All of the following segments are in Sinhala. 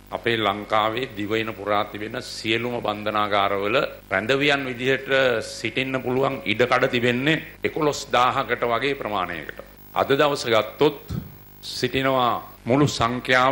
අපේ ලංකාවේ දිවයින පුරා තිබෙන සියලුම බන්ධනාගාරවල රැඳවියන් විදිහට සිටින්න පුළුවන් ඉඩකඩ තිබෙන්නේ 11000කට වගේ ප්‍රමාණයකට. අද දවස ගත්තොත් සිටිනවා මුළු සංඛ්‍යාව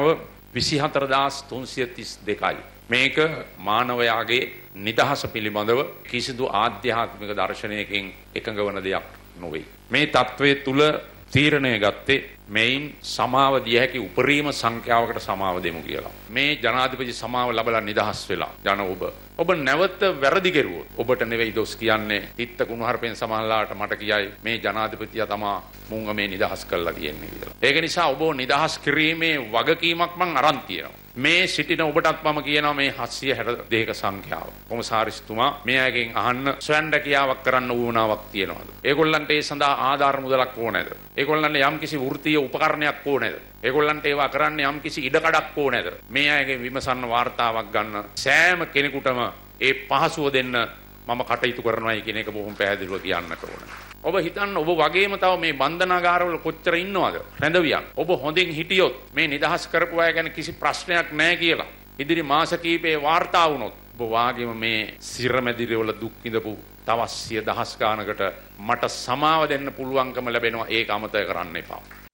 24332යි. මේක මානවයාගේ නිදහස පිළිබඳව කිසිදු ආධ්‍යාත්මික දර්ශනයකින් එකඟ වන දෙයක් නොවේ. මේ තත්වයේ තුල තීරණය ගත්තේ මේන් සමාව දිය හැකි උපරිම සංඛ්‍යාවකට සමාව දෙමු කියලා. මේ ජනාධිපති සමාව ලැබලා නිදහස් වෙලා යන ඔබ නැවත වැරදි කෙරුවොත් ඔබට නෙවෙයි දොස් කියන්නේ තිත්ත කුණුහරුපෙන් සමහරලාට මට කියයි මේ ජනාධිපතියා තමා මුංග මේ නිදහස් කරලා තියෙන්නේ කියලා. ඒක නිසා ඔබ නිදහස් කිරීමේ වගකීමක් මං අරන් තියෙනවා. මේ සිටින ඔබටත් මම කියනවා මේ 762ක සංඛ්‍යාව. කොමසාරිස්තුමා මේ අයගෙන් අහන්න ස්වයං රැකියාවක් කරන්න උවමනාවක් තියනවාද? ඒගොල්ලන්ට ඒ සඳහා ආධාර මුදලක් ඕනේද? ඒගොල්ලන්ට යම්කිසි වෘත්තීය උපකරණයක් ඕනේද? ඒගොල්ලන්ට ඒවා කරන්න යම්කිසි ඉඩකඩක් ඕනේද? මේ අයගෙන් විමසන්න වාර්තාවක් ගන්න සෑම කෙනෙකුටම ඒ පහසුව දෙන්න මම කටයුතු කරනවායි කියන එක බොහොම පැහැදිලිව කියන්නට ඕන. ඔබ හිතන්න ඔබ වගේම තව මේ බන්ධනාගාරවල කොච්චර ඉන්නවද රැඳවියන්? ඔබ හොඳින් හිටියොත් මේ නිදහස් කරපු අය ගැන කිසි ප්‍රශ්නයක් නැහැ කියලා ඉදිරි මාස කීපේ වාර්තා වුණොත් ඔබ වාගේම මේ සිරමැදිරිවල දුක් විඳපු තවත් 100,000 ගානකට මට සමාව දෙන්න පුළුවන්කම ලැබෙනවා. ඒක අමතක කරන්න එපා.